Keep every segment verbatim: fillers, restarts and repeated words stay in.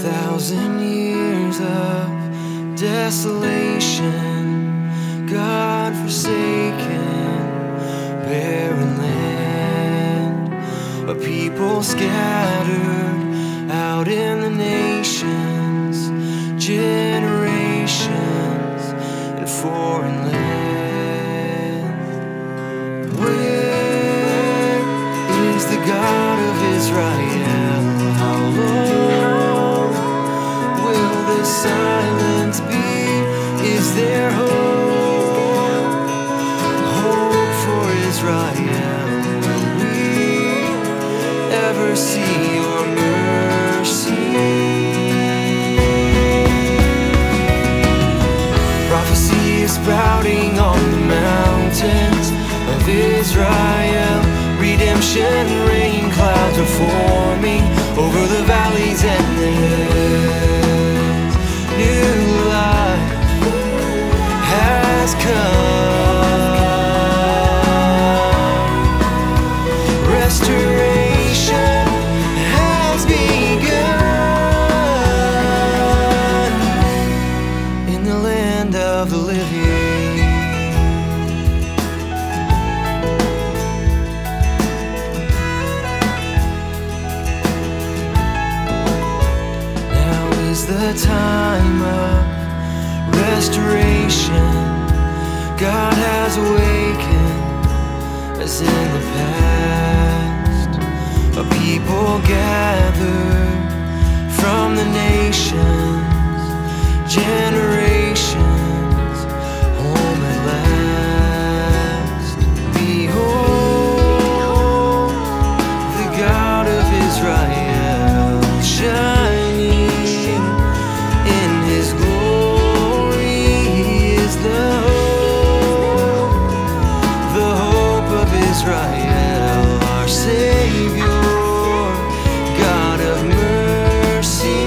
thousand years of desolation, God-forsaken, barren land, a people scattered out in the nations, generations in foreign lands. Where is the God of Israel? How long will this silence be? Is there hope, hope for Israel? Will we ever see your mercy? Prophecy is sprouting on the mountains of Israel. Redemption rain clouds are forming over the valleys and the hills. New life has come. Restoration has begun in the land of the living. Now is the time of restoration. God has awakened as in the past, a people gathered from the nations, generations, home at last. Behold, the God of Israel shining in His glory is the hope, the hope of Israel, our Savior, God of mercy.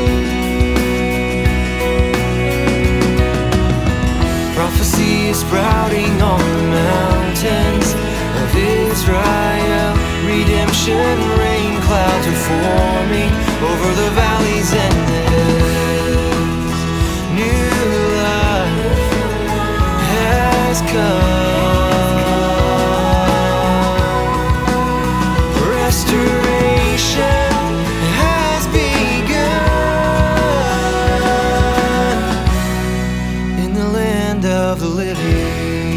Prophecy is sprouting on the mountains of Israel. Redemption rain clouds are forming over the valleys and the hills. New life has come. Restoration has begun in the land of the living.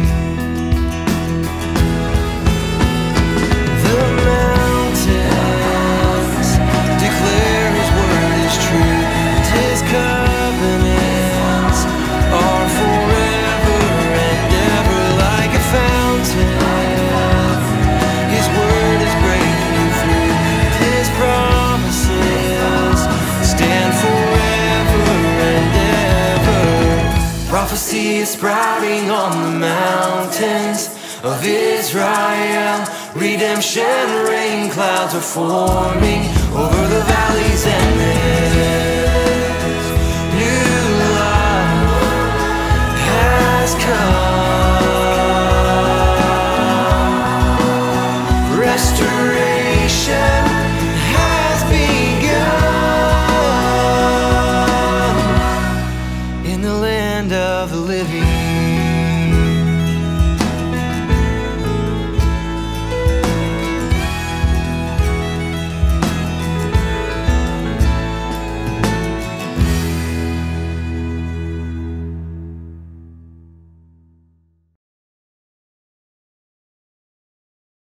The mountains declare His word is true, and His covenants are forever and ever. Like a fountain, His word is breaking through, and His promises stand forever and ever. Prophecy is sprouting on the mountains of Israel. Redemption rain clouds are forming over the valleys and the hills.